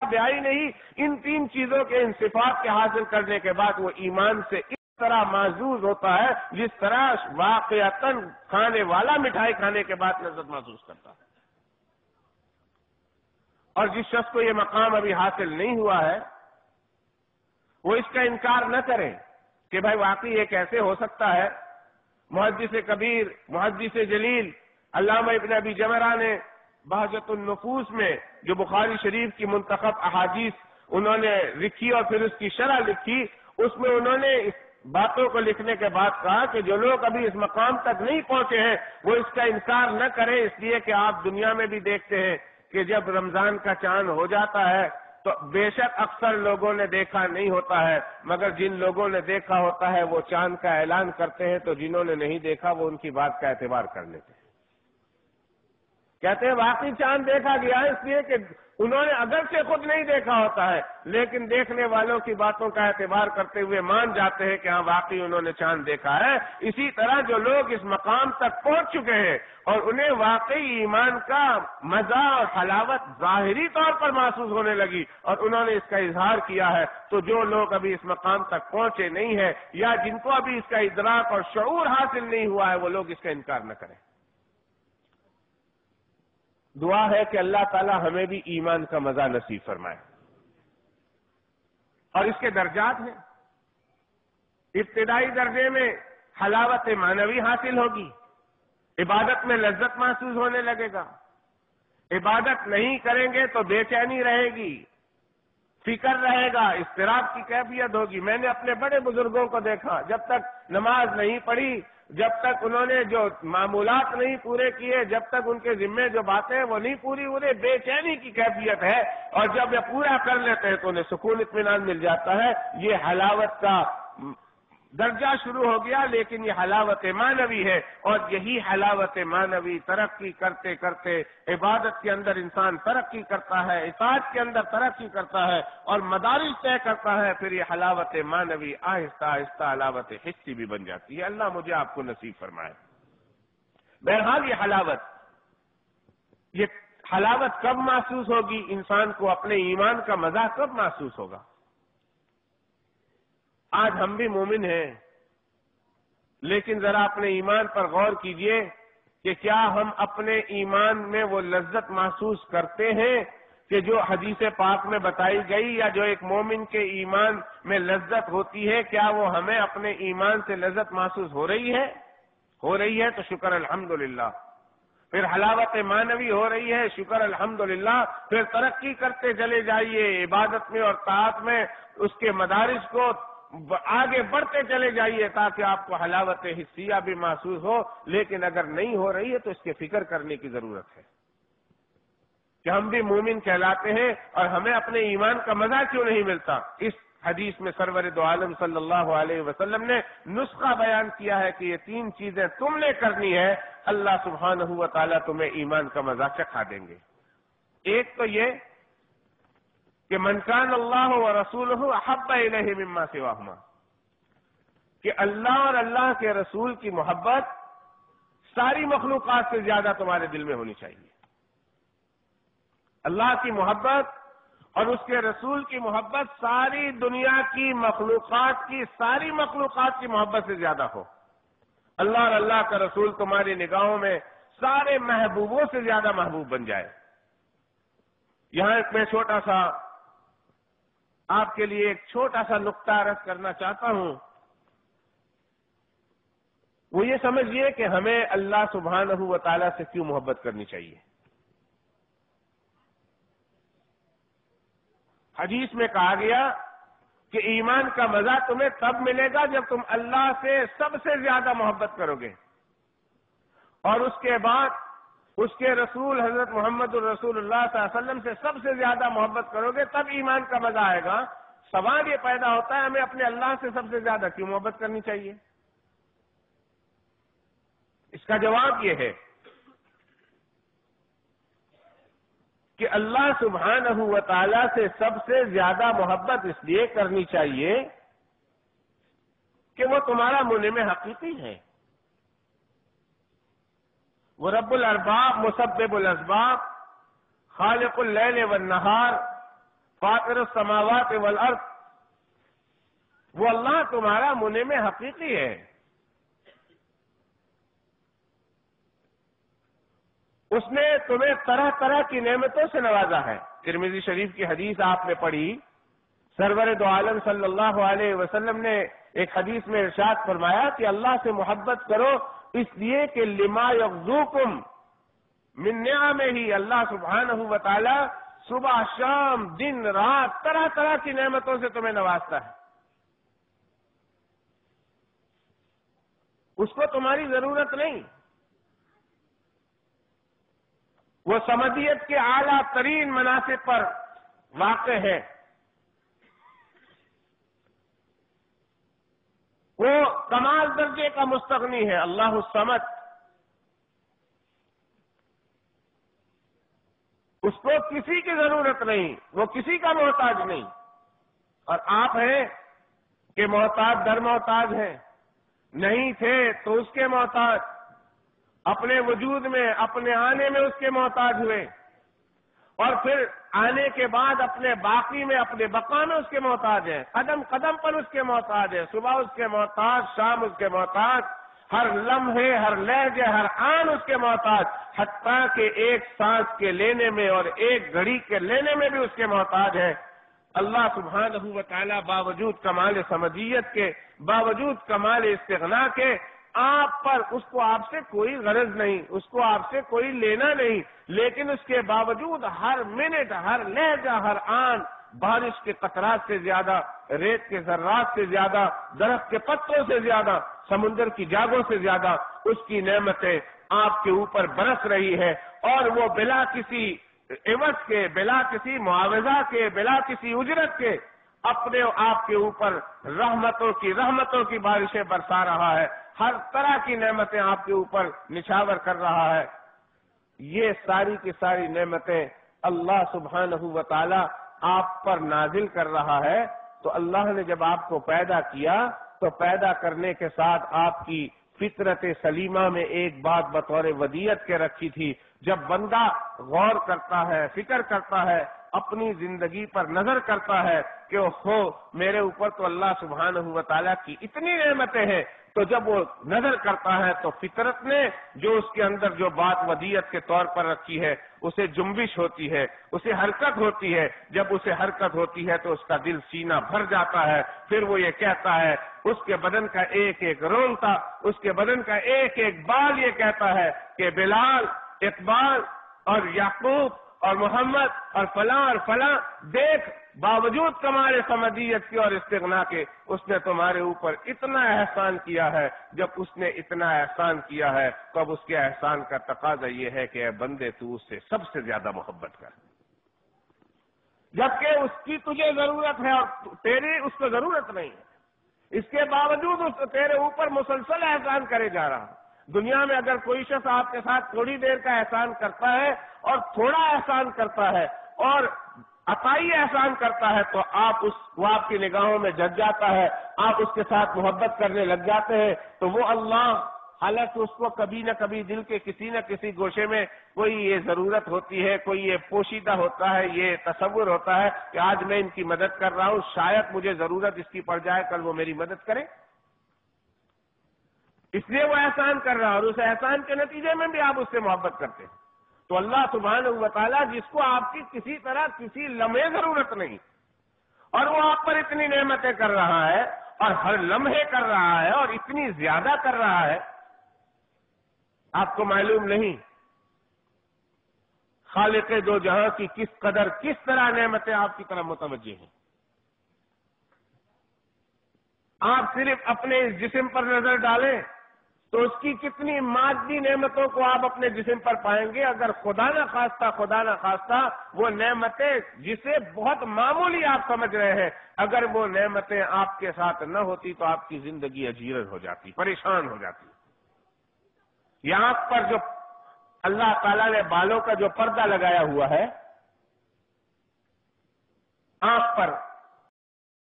بیائی نہیں، ان تین چیزوں کے ان صفات کے حاصل کرنے کے بعد وہ ایمان سے اس طرح معزوز ہوتا ہے جس طرح واقعتاً کھانے والا مٹھائی کھانے کے بعد لذت محسوس کرتا ہے۔ اور جس شخص کو یہ مقام ابھی حاصل نہیں ہوا ہے وہ اس کا انکار نہ کرے کہ بھائی واقعی یہ کیسے ہو سکتا ہے۔ محدث کبیر، محدث جلیل علامہ ابن ابی جمرہ نے بہجت النفوس میں جو بخاری شریف کی منتخب احادیث انہوں نے لکھی اور پھر اس کی شرح لکھی، اس میں انہوں نے اس باتوں کو لکھنے کے بعد کہا کہ جو لوگ ابھی اس مقام تک نہیں پہنچے ہیں وہ اس کا انکار نہ کریں، اس لیے کہ آپ دنیا میں بھی دیکھتے ہیں کہ جب رمضان کا چاند ہو جاتا ہے تو بے شک اکثر لوگوں نے دیکھا نہیں ہوتا ہے، مگر جن لوگوں نے دیکھا ہوتا ہے وہ چاند کا اعلان کرتے ہیں تو جنہوں نے نہیں دیکھا وہ ان کی بات کا اعتبار کر لیتے ہیں۔ کہتے ہیں واقعی چاند دیکھا گیا ہے، اس لیے کہ انہوں نے اگرچہ خود نہیں دیکھا ہوتا ہے لیکن دیکھنے والوں کی باتوں کا اعتبار کرتے ہوئے مان جاتے ہیں کہ ہاں واقعی انہوں نے چاند دیکھا ہے۔ اسی طرح جو لوگ اس مقام تک پہنچ چکے ہیں اور انہیں واقعی ایمان کا مزہ اور حلاوت ظاہری طور پر محسوس ہونے لگی اور انہوں نے اس کا اظہار کیا ہے، تو جو لوگ ابھی اس مقام تک پہنچے نہیں ہیں یا جن کو ابھی اس کا ادراک اور شعور حاصل نہیں ہوا ہے وہ لوگ اس کا انکار نہ کریں۔ دعا ہے کہ اللہ تعالی ہمیں بھی ایمان کا مزہ نصیب فرمائے۔ اور اس کے درجات ہیں، ابتدائی درجے میں حلاوت معنوی حاصل ہوگی، عبادت میں لذت محسوس ہونے لگے گا، عبادت نہیں کریں گے تو بے چینی رہے گی، فکر رہے گا، اضطراب کی کیفیت ہوگی۔ میں نے اپنے بڑے بزرگوں کو دیکھا، جب تک نماز نہیں پڑھی، جب تک انہوں نے جو معمولات نہیں پورے کیے، جب تک ان کے ذمے جو باتیں وہ نہیں پوری، انہیں بے چینی کی کیفیت ہے، اور جب یہ پورا کر لیتے ہیں تو انہیں سکون اطمینان مل جاتا ہے۔ یہ حلاوت کا درجہ شروع ہو گیا، لیکن یہ حلاوت معنوی ہے، اور یہی حلاوت معنوی ترقی کرتے کرتے عبادت کے اندر انسان ترقی کرتا ہے، اطاعت کے اندر ترقی کرتا ہے اور مدارج طے کرتا ہے، پھر یہ حلاوت معنوی آہستہ آہستہ حلاوت حسی بھی بن جاتی ہے۔ اللہ مجھے آپ کو نصیب فرمائے۔ بہرحال یہ حلاوت کب محسوس ہوگی؟ انسان کو اپنے ایمان کا مزہ کب محسوس ہوگا؟ آج ہم بھی مومن ہیں، لیکن ذرا اپنے ایمان پر غور کیجئے کہ کیا ہم اپنے ایمان میں وہ لذت محسوس کرتے ہیں کہ جو حدیث پاک میں بتائی گئی، یا جو ایک مومن کے ایمان میں لذت ہوتی ہے، کیا وہ ہمیں اپنے ایمان سے لذت محسوس ہو رہی ہے؟ ہو رہی ہے تو شکر الحمدللہ۔ پھر حلاوت معنوی ہو رہی ہے، شکر الحمدللہ۔ پھر ترقی کرتے چلے جائیے عبادت میں اور طاعت میں، اس کے مدارج کو آگے بڑھتے چلے جائیے تاکہ آپ کو حلاوت حسیہ بھی محسوس ہو۔ لیکن اگر نہیں ہو رہی ہے تو اس کی فکر کرنے کی ضرورت ہے کہ ہم بھی مومن کہلاتے ہیں اور ہمیں اپنے ایمان کا مزہ کیوں نہیں ملتا۔ اس حدیث میں سرور دو عالم صلی اللہ علیہ وسلم نے نسخہ بیان کیا ہے کہ یہ تین چیزیں تم نے کرنی ہے، اللہ سبحانہ و تعالیٰ تمہیں ایمان کا مزہ چکھا دیں گے۔ ایک تو یہ کہ من کان اللہ و رسولہ احب الیہ مما سواہما، کہ اللہ اور اللہ کے رسول کی محبت ساری مخلوقات سے زیادہ تمہارے دل میں ہونی چاہیے۔ اللہ کی محبت اور اس کے رسول کی محبت ساری دنیا کی مخلوقات کی، ساری مخلوقات کی محبت سے زیادہ ہو۔ اللہ اور اللہ کا رسول تمہاری نگاہوں میں سارے محبوبوں سے زیادہ محبوب بن جائے۔ یہاں میں چھوٹا سا آپ کے لیے ایک چھوٹا سا نقطہ عرض کرنا چاہتا ہوں، وہ یہ سمجھیے کہ ہمیں اللہ سبحانہ و تعالیٰ سے کیوں محبت کرنی چاہیے۔ حدیث میں کہا گیا کہ ایمان کا مزہ تمہیں تب ملے گا جب تم اللہ سے سب سے زیادہ محبت کرو گے، اور اس کے بعد اس کے رسول حضرت محمد الرسول اللہ صلی اللہ علیہ وسلم سے سب سے زیادہ محبت کرو گے، تب ایمان کا مزہ آئے گا۔ سوال یہ پیدا ہوتا ہے ہمیں اپنے اللہ سے سب سے زیادہ کیوں محبت کرنی چاہیے؟ اس کا جواب یہ ہے کہ اللہ سبحانہ و تعالی سے سب سے زیادہ محبت اس لیے کرنی چاہیے کہ وہ تمہارا منعم حقیقی ہے، وہ رب الارباب مسبب الاسباب خالق اللیل والنہار فاطر السماوات والارض، وہ اللہ تمہارا منعم حقیقی ہے. اس نے تمہیں طرح طرح کی نعمتوں سے نوازا ہے. ترمذی شریف کی حدیث آپ نے پڑھی، سرور دو عالم صلی اللہ علیہ وسلم نے ایک حدیث میں ارشاد فرمایا کہ اللہ سے محبت کرو اس لیے کہ لما یغزوکم من نعمہ ہی، اللہ سبحانہ و تعالی صبح شام دن رات طرح طرح کی نعمتوں سے تمہیں نوازتا ہے. اس کو تمہاری ضرورت نہیں. وہ سمدیت کے اعلیٰ ترین مناصب پر واقع ہے. وہ کمال درجے کا مستغنی ہے. اللہ الصمد، اس کو کسی کی ضرورت نہیں، وہ کسی کا محتاج نہیں. اور آپ ہیں کہ محتاج در محتاج ہیں، نہیں تھے تو اس کے محتاج، اپنے وجود میں اپنے آنے میں اس کے محتاج ہوئے، اور پھر آنے کے بعد اپنے باقی میں اپنے بقا میں اس کے محتاج ہیں. قدم قدم پر اس کے محتاج ہے. صبح اس کے محتاج، شام اس کے محتاج، ہر لمحے ہر لہجے ہر آن اس کے محتاج، حتیٰ کہ ایک سانس کے لینے میں اور ایک گھڑی کے لینے میں بھی اس کے محتاج ہے. اللہ سبحانہ و تعالیٰ باوجود کمال سمدیت کے، باوجود کمال استغنا کے، آپ پر اس کو آپ سے کوئی غرض نہیں، اس کو آپ سے کوئی لینا نہیں، لیکن اس کے باوجود ہر منٹ ہر لہجہ ہر آن بارش کے قطرات سے زیادہ، ریت کے ذرات سے زیادہ، درخت کے پتوں سے زیادہ، سمندر کی جاگوں سے زیادہ اس کی نعمتیں آپ کے اوپر برس رہی ہے. اور وہ بلا کسی عوض کے، بلا کسی معاوضہ کے، بلا کسی اجرت کے اپنے آپ کے اوپر رحمتوں کی بارشیں برسا رہا ہے. ہر طرح کی نعمتیں آپ کے اوپر نچھاور کر رہا ہے. یہ ساری کی ساری نعمتیں اللہ سبحانہ و تعالی آپ پر نازل کر رہا ہے. تو اللہ نے جب آپ کو پیدا کیا تو پیدا کرنے کے ساتھ آپ کی فطرت سلیمہ میں ایک بات بطور ودیعت کے رکھی تھی. جب بندہ غور کرتا ہے، فکر کرتا ہے، اپنی زندگی پر نظر کرتا ہے کہ میرے اوپر تو اللہ سبحانہ و تعالیٰ کی اتنی نعمتیں ہیں، تو جب وہ نظر کرتا ہے تو فطرت نے جو اس کے اندر جو بات ودیعت کے طور پر رکھی ہے اسے جنبش ہوتی ہے، اسے حرکت ہوتی ہے. جب اسے حرکت ہوتی ہے تو اس کا دل سینہ بھر جاتا ہے. پھر وہ یہ کہتا ہے، اس کے بدن کا ایک ایک رونتا، اس کے بدن کا ایک ایک بال یہ کہتا ہے کہ بلال، اقبال اور یعقوب اور محمد اور فلاں دیکھ، باوجود کمال سمدیت کی اور استغنا کے اس نے تمہارے اوپر اتنا احسان کیا ہے. جب اس نے اتنا احسان کیا ہے تو اب اس کے احسان کا تقاضا یہ ہے کہ اے بندے تو اس سے سب سے زیادہ محبت کر، جبکہ اس کی تجھے ضرورت ہے اور تیری اس کو ضرورت نہیں ہے. اس کے باوجود اس تیرے اوپر مسلسل احسان کرے جا رہا. دنیا میں اگر کوئی شخص آپ کے ساتھ تھوڑی دیر کا احسان کرتا ہے اور تھوڑا احسان کرتا ہے اور عطائی احسان کرتا ہے تو وہ آپ کی نگاہوں میں جج جاتا ہے، آپ اس کے ساتھ محبت کرنے لگ جاتے ہیں. تو وہ اللہ، حالانکہ اس کو کبھی نہ کبھی دل کے کسی نہ کسی گوشے میں کوئی یہ ضرورت ہوتی ہے، کوئی یہ پوشیدہ ہوتا ہے، یہ تصور ہوتا ہے کہ آج میں ان کی مدد کر رہا ہوں، شاید مجھے ضرورت اس کی پڑ جائے، کل وہ میری مدد کرے. اس لیے وہ احسان کر رہا ہے اور اس احسان کے نتیجے میں بھی آپ اس سے محبت کرتے ہیں. تو اللہ سبحانہ و تعالیٰ جس کو آپ کی کسی طرح کسی لمحے ضرورت نہیں اور وہ آپ پر اتنی نعمتیں کر رہا ہے اور ہر لمحے کر رہا ہے اور اتنی زیادہ کر رہا ہے، آپ کو معلوم نہیں خالق دو جہاں کی کس قدر کس طرح نعمتیں آپ کی طرف متوجہ ہیں. آپ صرف اپنے اس جسم پر نظر ڈالیں تو اس کی کتنی مادی نعمتوں کو آپ اپنے جسم پر پائیں گے. اگر خدا نہ خواستہ وہ نعمتیں جسے بہت معمولی آپ سمجھ رہے ہیں، اگر وہ نعمتیں آپ کے ساتھ نہ ہوتی تو آپ کی زندگی اجیرن ہو جاتی، پریشان ہو جاتی. یہ آنکھ پر جو اللہ تعالیٰ نے بالوں کا جو پردہ لگایا ہوا ہے، آنکھ پر